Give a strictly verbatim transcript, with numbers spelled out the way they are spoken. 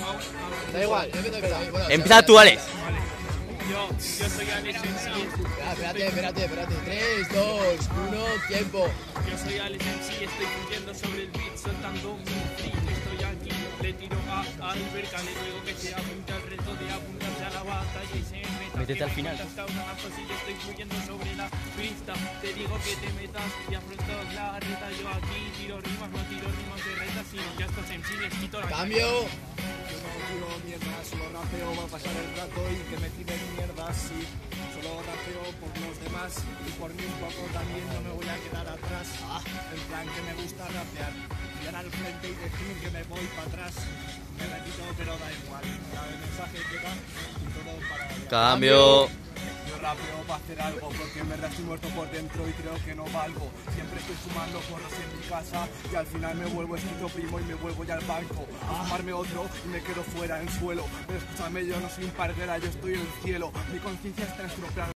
Da igual, yo empiezo a bueno, Empieza tú, Alex. Vale. Yo, yo soy Alex M C. Espérate, espérate, espérate. tres, dos, uno, tiempo. Yo soy Alex M C, estoy fluyendo sobre el beat, soltando un free. Estoy aquí, le tiro a Alberca, le ruego que se apunte al reto de apuntarse a la batalla y se meta. Métete al final. Y yo estoy fluyendo sobre la pista, te digo que te metas y afronto la reta. Yo aquí tiro rimas, no tiro rimas de reta, sino que a estos M C les quito la Cambio. Yo no tiro mierda, solo rapeo, va a pasar el rato y que me tiren mierda, sí. Solo rapeo por los demás y por mí un poco también, no me voy a quedar atrás. En plan que me gusta rapear, mirar al frente y decir que me voy para atrás. Me repito, pero da igual, ya el mensaje llega y todo para allá. Cambio. Yo rapeo para hacer algo, porque en verdad estoy muerto por dentro y creo que no valgo. Siempre estoy fumando porros en mi casa y al final me vuelvo esquizoprimo y me vuelvo ya al banco a fumarme otro y me quedo fuera en suelo. Pero escúchame, yo no soy un parguera, yo estoy en el cielo. Mi conciencia está estropeada.